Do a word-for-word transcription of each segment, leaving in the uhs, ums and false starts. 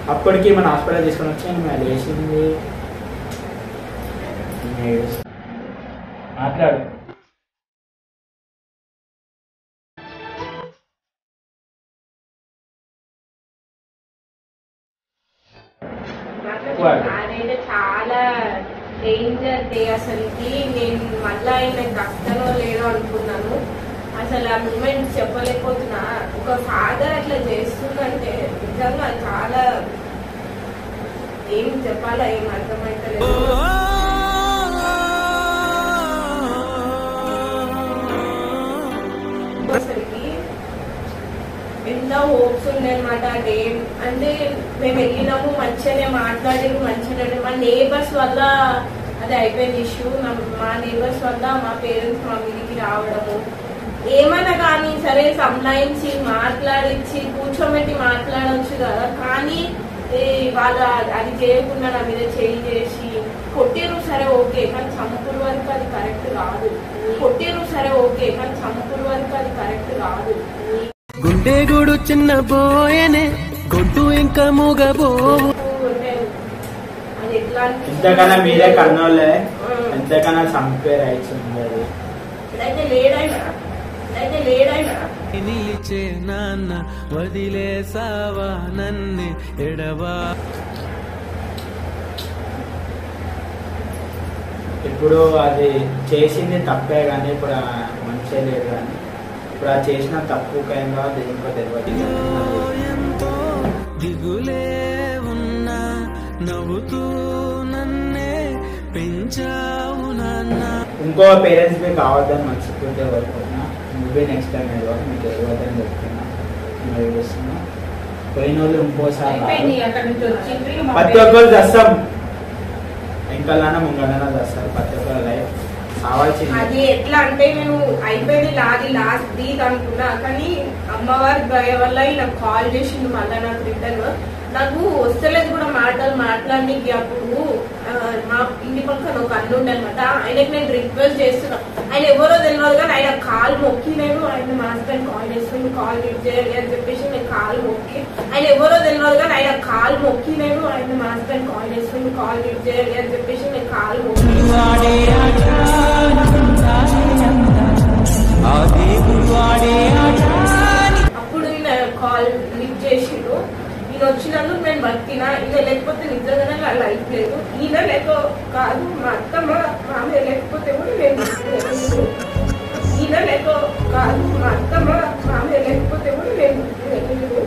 అప్పటికి మన హాస్పిటల్ తీసుకొని వచ్చి నేను వేసింది మాట్లాడు. అదైతే చాలా డేంజర్ డే అసలుకి. నేను మళ్ళా ఆయన కష్టమో లేదో అనుకున్నాను. అసలు ఆ మూమెంట్ చెప్పలేకపోతున్నా. ఒక ఫాదర్ అట్లా చేస్తుందంటే నిజంగా చాలా ఏం చెప్పాలా ఏం అర్థమైతలేదు. అసలుకి ఎంత హోప్స్ ఉండే అనమాట. డే అంటే మేము వెళ్ళినాము, మంచిగానే మాట్లాడారు, మంచిగానే మా నేబర్స్ వల్ల అది అయిపోయింది ఇష్యూ. మా నేబర్స్ వల్ల మా పేరెంట్స్ మా మీదికి రావడము, ఏమైనా కానీ సరే సంలాయించి మాట్లాడించి కూర్చోబెట్టి మాట్లాడవచ్చు కదా, కానీ వాళ్ళ అది చేయకుండా నా మీద చేయి చేసి కొట్టిరు. సరే ఓకే, కానీ చంపుడు వరకు అది కరెక్ట్ కాదు. కొట్టిరు సరే ఓకే, కానీ చంపుడు వరకు అది కరెక్ట్ కాదు. గుండె గూడు చిన్న బోయనే గొడ్డు ఇంకా మూగబోవు. అది ఎట్లా ఎంతకన్నా మీరే కన్నోళ్ళే, ఎంతకన్నా చంపే రైట్స్ ఉండదు. ఇదైతే లేడైనా ఇదైతే లేడైనా నిలిచే నాన్న వదిలేసావా నన్ను ఎడవా. ఇప్పుడు అది చేసింది తప్పే కానీ ఇప్పుడు మంచిగా లేదు. కానీ ఇప్పుడు ఆ చేసిన తప్పు కైందా దేనికో తెలియదు. ఎంతో దిగులే ఉన్నా నవ్వుతూ నన్నే పెంచావు నాన్న. ఇంకో పేరెంట్స్ మీకు కావద్దని మర్చిపోతే కోరుకుంటున్నా. నువ్వే నెక్స్ట్ టైం ఏదో మీకు తెలియదని చెప్తున్నా. చూస్తున్నా పోయిన వాళ్ళు ఇంకోసారి ప్రతి ఒక్కరు చేస్తాం. ఇంకల్లానా ముంగలనా చేస్తారు ప్రతి ఒక్కరు లైఫ్ కావాల్సింది. అది ఎట్లా అంటే నేను అయిపోయింది లాది లాస్ట్ డీట్ అనుకున్నా, కానీ అమ్మవారి దయ వల్ల నాకు కాల్ చేసిండు మళ్ళీ నాకు రిటర్న్. నాకు వస్తలేదు కూడా మాటలు మాట్లాడడానికి. అప్పుడు మా ఇంటి పక్కన ఒక అన్న ఉండే అనమాట. ఆయనకి నేను రిక్వెస్ట్ చేస్తున్నా, ఆయన ఎవరో తెలియదు కానీ ఆయన కాల్ మొక్కి నేను ఆయన మా హస్బెండ్ కాల్ చేస్తున్నాను కాల్ లిఫ్ట్ చేయాలి అని చెప్పేసి నేను కాల్ మొక్కి, ఆయన ఎవరో తెలియదు కానీ ఆయన కాల్ మొక్కి నేను ఆయన మా హస్బెండ్ కాల్ చేస్తున్నాను కాల్ లిఫ్ట్ చేయాలి అని చెప్పేసి నేను కాల్ మొక్కి అప్పుడు ఈయన కాల్ లిఫ్ట్ చేసిండు. ఈయన వచ్చినందుకు నేను బతికినా. ఈయన లేకపోతే నిజంగానే నా లైఫ్ లేదు. ఈయన లేక కాదు, మా అత్తమ్మ మామయ్య లేకపోతే కూడా నేను బతికలేదు. ఈయన లేక కాదు, మా అత్తమ్మ మామయ్య లేకపోతే కూడా నేను బతికలేదు.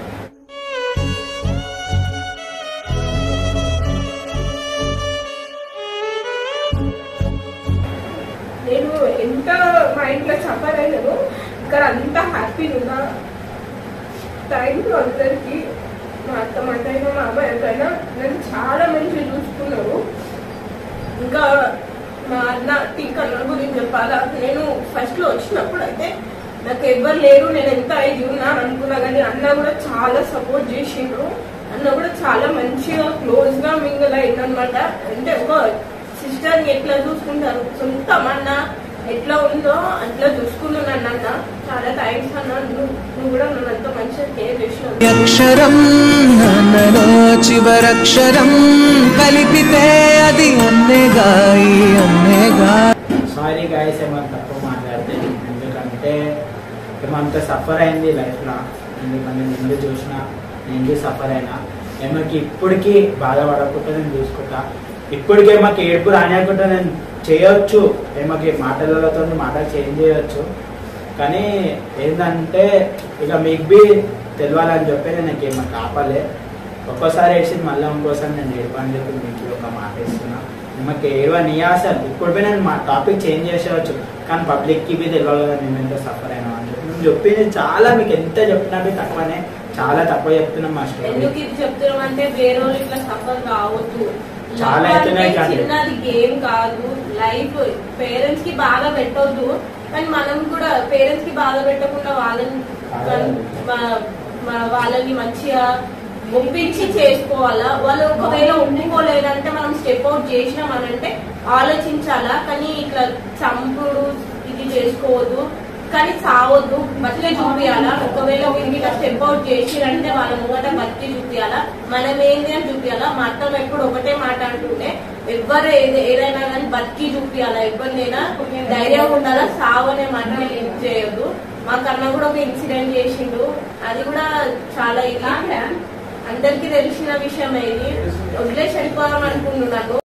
నేను ఎంత మా ఇంట్లో సఫర్ అయ్యాను, ఇక్కడ అంతా హ్యాపీగా ఉన్నా. టైంలో అందరికి మా అత్త మాకైనా మా అమ్మాయికైనా నన్ను చాలా మంచిగా చూసుకున్నారు. ఇంకా మా అన్న టీకా గురించి చెప్పాలా, నేను ఫస్ట్ లో వచ్చినప్పుడు అయితే నాకు ఎవ్వరు లేరు, నేను ఎంత ఇది ఉన్నా అనుకున్నా, కానీ అన్న కూడా చాలా సపోర్ట్ చేసిండ్రు. అన్న కూడా చాలా మంచిగా క్లోజ్ గా మింగిల్ అయిందనమాట. అంటే ఒక సిస్టర్ ని ఎట్లా చూసుకుంటారు, సొంతం అన్న ఎట్లా ఉందో అట్లా చూసుకున్నాను అన్న. చాలా థ్యాంక్స్ అన్న, నువ్వు కూడా నన్ను అంత మంచిగా కేర్ చేసినావు. అక్షరం నన్నలో చివరక్షరం కలిపితే అది అన్నేగా అన్నేగా. సారీ గాయస్ ఏమన్నా తక్కువ మాట్లాడితే, ఎందుకంటే ఏమంత సఫర్ అయింది లైఫ్లో. ఎందుకంటే నేను చూసినా నేను సఫర్ అయినా ఏమకి ఇప్పటికీ బాధపడకుండా నేను చూసుకుంటా. ఇప్పటికే మాకు ఏడుపు రానియకుండా నేను చేయొచ్చు, ఏమకి మాటలతో మాటలు చేంజ్ చేయొచ్చు. కానీ ఏంటంటే ఇక మీకు బి తెలియాలని చెప్పి నేను ఏమన్నా కాపాలే. ఒక్కోసారి వేసింది మళ్ళీ ఇంకోసారి నేను ఏడుపని చెప్పి మీకు ఒక మాట ఇస్తున్నా. మాకు ఏవని అసలు ఇప్పుడు పోయి నేను మా టాపిక్ చేంజ్ చేసేవచ్చు, కానీ పబ్లిక్కి బి తెలియాలి కదా మేము ఎంత సఫర్ అయినా అని చెప్పి మేము చెప్పింది చాలా. మీకు ఎంత చెప్పినా బి తక్కువనే, చాలా తక్కువ చెప్తున్నాం. మా స్టోరీ ఎందుకు ఇది చెప్తున్నాం అంటే వేరే వాళ్ళు ఇట్లా సఫర్ కావద్దు. చాలా చిన్నది గేమ్ కాదు. లైఫ్ పేరెంట్స్ కి బాగా పెట్టొద్దు, కానీ మనం కూడా పేరెంట్స్ కి బాగా పెట్టకుండా వాళ్ళని వాళ్ళని మంచిగా ఒప్పించి చేసుకోవాలా. వాళ్ళు ఒకవేళ ఒప్పుకోలేదంటే మనం స్టెప్ అవుట్ చేసినామనంటే ఆలోచించాలా, కానీ ఇట్లా చంపుడు ఇది చేసుకోవద్దు. కానీ చావద్దు, బతికే చూపియాలా. ఒకవేళ వీరికి స్టెప్ అవుట్ చేసిరంటే వాళ్ళ ముంగట బతికి చూపియాలా, మనం ఏంది అని చూపియాలా. మా అత్తమ్మ ఎప్పుడు ఒకటే మాట అంటుంటే, ఎవరు ఏదైనా కానీ బతికి చూపియాలా, ఎవరినైనా ధైర్యం ఉండాలా, సావనే మాట చేయొద్దు. మా కన్నా కూడా ఒక ఇన్సిడెంట్ చేసిండు, అది కూడా చాలా ఇది అందరికి తెలిసిన విషయమే. ఇది వదిలేసి వెళ్ళిపోదాం అనుకుంటున్నాను.